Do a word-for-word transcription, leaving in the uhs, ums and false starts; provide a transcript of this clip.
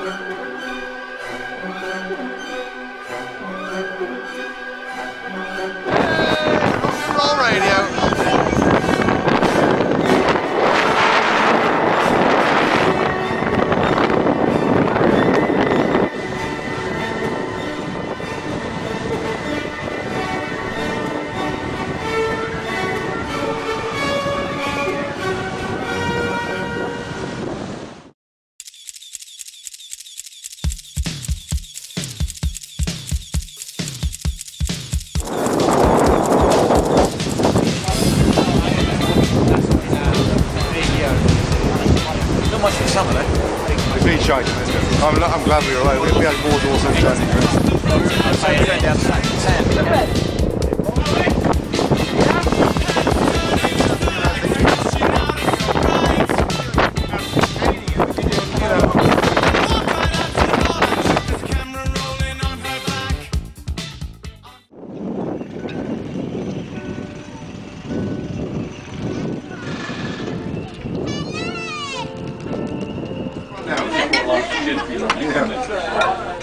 Roll radio. Summer, though. It's been shaking, isn't it? I'm, I'm glad we were away. We, we had more doors on Johnny. I'd say it's going down to ten. Yeah.